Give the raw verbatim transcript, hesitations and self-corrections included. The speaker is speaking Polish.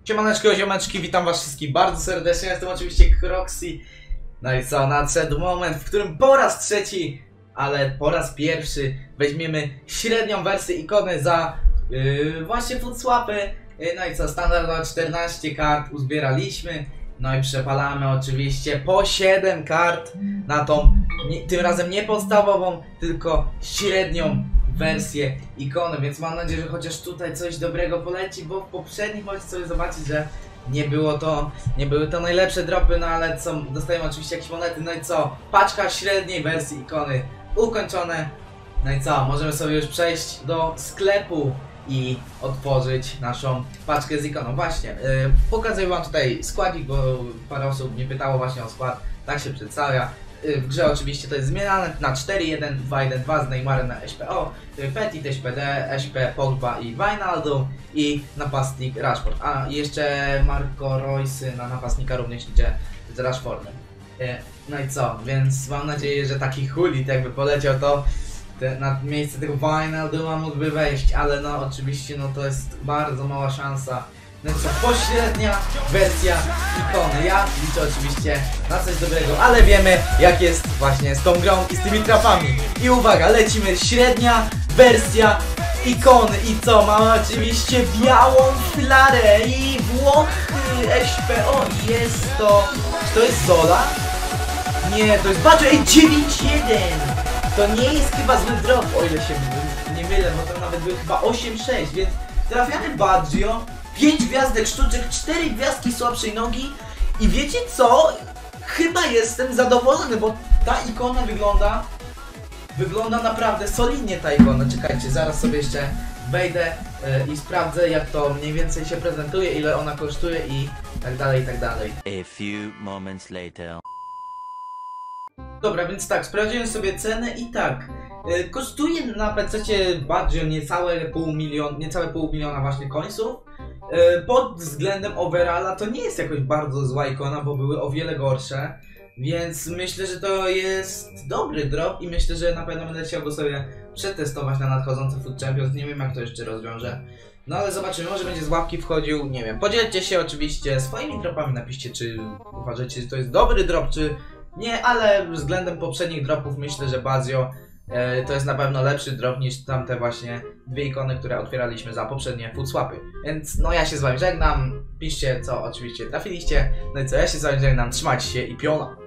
Siemaneczko, ziomeczki, witam was wszystkich bardzo serdecznie, jestem oczywiście Kroxy. No i co, nadszedł moment, w którym po raz trzeci, ale po raz pierwszy weźmiemy średnią wersję ikony za yy, właśnie foodswapy. Yy, no i co, standardowo czternaście kart uzbieraliśmy. No i przepalamy oczywiście po siedem kart na tą, nie, tym razem nie podstawową, tylko średnią wersję ikony, więc mam nadzieję, że chociaż tutaj coś dobrego poleci, bo w poprzednich możecie sobie zobaczyć, że nie było to, nie były to najlepsze dropy, no ale co, dostajemy oczywiście jakieś monety, no i co, paczka średniej wersji ikony ukończone. No i co, możemy sobie już przejść do sklepu i otworzyć naszą paczkę z ikoną. Właśnie, yy, pokazuję wam tutaj składnik, bo parę osób mnie pytało właśnie o skład, tak się przedstawia. W grze oczywiście to jest zmieniane na cztery jeden dwa jeden dwa z Neymarem na S P O, Petit, S P D, S P, Pogba i Wijnaldum i napastnik Rashford. A jeszcze Marco Reus na napastnika również idzie z Rashfordem. No i co, więc mam nadzieję, że taki hulit jakby poleciał, to te, na miejsce tego Wijnalduma mógłby wejść, ale no oczywiście no to jest bardzo mała szansa. No co, pośrednia wersja ikony. Ja liczę oczywiście na coś dobrego, ale wiemy jak jest właśnie z tą grą i z tymi trapami. I uwaga, lecimy, średnia wersja ikony. I co, mamy oczywiście białą flarę i Włochy S P O. Jest to... Czy to jest Zola? Nie, to jest... Patrzcie, ej, dziewięć jeden! To nie jest chyba zły drop, o ile się nie mylę, bo to nawet był chyba osiem sześć, więc trafiamy Baggio. pięć gwiazdek sztuczek, cztery gwiazdki słabszej nogi i wiecie co? Chyba jestem zadowolony, bo ta ikona wygląda wygląda naprawdę solidnie, ta ikona. Czekajcie, zaraz sobie jeszcze wejdę yy, i sprawdzę jak to mniej więcej się prezentuje, ile ona kosztuje i tak dalej, i tak dalej. A few moments later. Dobra, więc tak, sprawdziłem sobie cenę i tak, yy, kosztuje na pececie Baggio niecałe pół miliona, niecałe pół miliona właśnie końców. Pod względem overalla to nie jest jakoś bardzo zła ikona, bo były o wiele gorsze. Więc myślę, że to jest dobry drop i myślę, że na pewno będę chciał go sobie przetestować na nadchodzące Food Champions. Nie wiem jak to jeszcze rozwiążę. No ale zobaczymy, może będzie z łapki wchodził, nie wiem. Podzielcie się oczywiście swoimi dropami, napiszcie czy uważacie, że to jest dobry drop, czy nie, ale względem poprzednich dropów myślę, że Baggio e, to jest na pewno lepszy drop niż tamte właśnie dwie ikony, które otwieraliśmy za poprzednie foodswapy. Więc no ja się z wami żegnam, piszcie co oczywiście trafiliście, no i co, ja się z wami żegnam, trzymajcie się i piona!